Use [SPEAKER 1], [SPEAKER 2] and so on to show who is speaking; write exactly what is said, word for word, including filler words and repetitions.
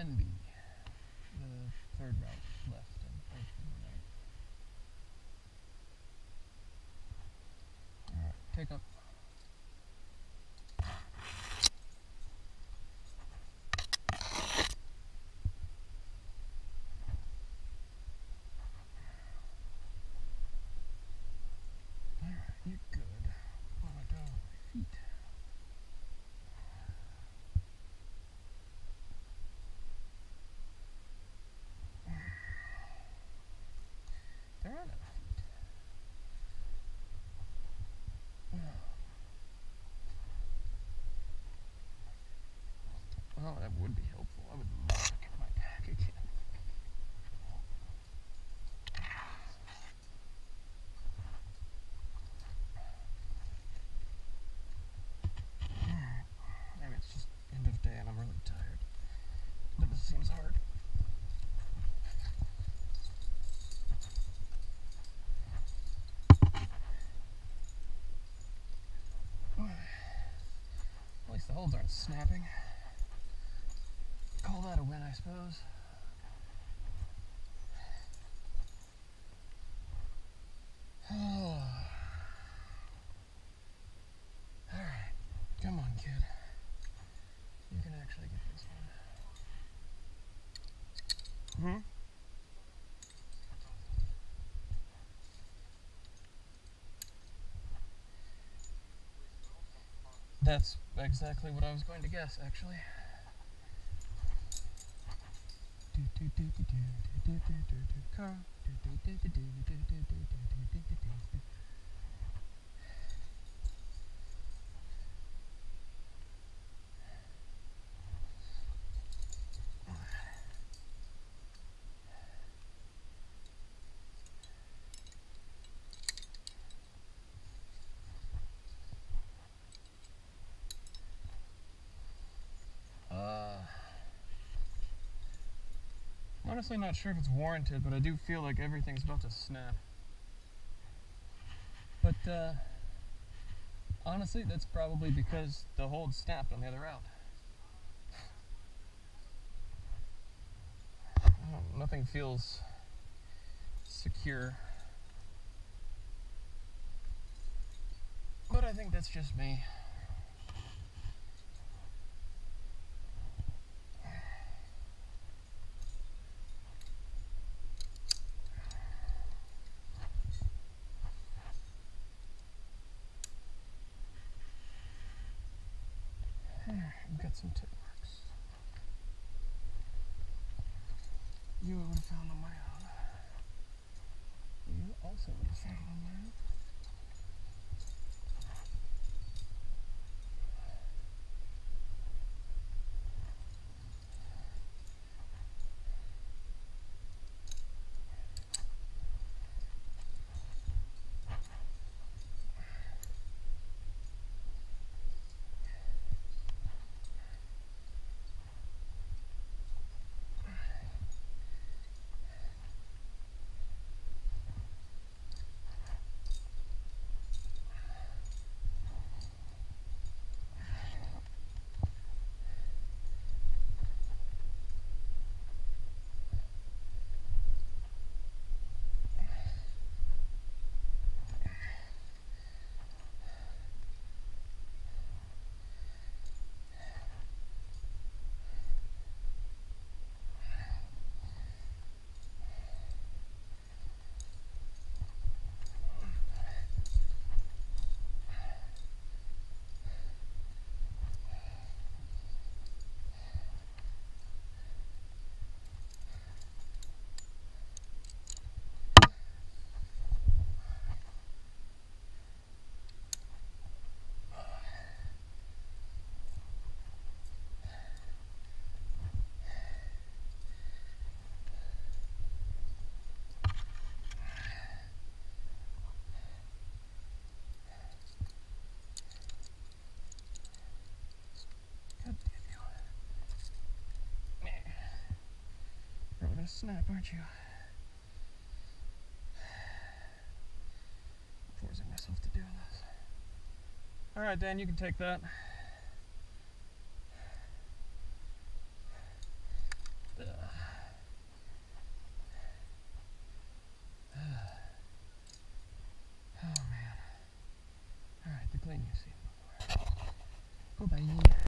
[SPEAKER 1] ten B, the third route left and fourth from the right. Alright, take up. Alright, you're good. I'm gonna go with my feet. There are no feet. Oh, that would be helpful. I would love to get my pack again. Maybe it's just end of day and I'm really tired. But this seems hard. At least the holds aren't snapping. Call that a win, I suppose. Oh. Alright, come on, kid. You can actually get this one. Hmm? That's exactly what I was going to guess, actually. Car. Honestly, not sure if it's warranted, but I do feel like everything's about to snap. But uh, honestly, that's probably because the hold snapped on the other route. Oh, nothing feels secure. But I think that's just me. I've got some tip marks. You would have found on my own. You also would have found on my own. Gonna snap, aren't you? I'm forcing myself to do this. Alright, Dan, you can take that. when you see it before. Goodbye.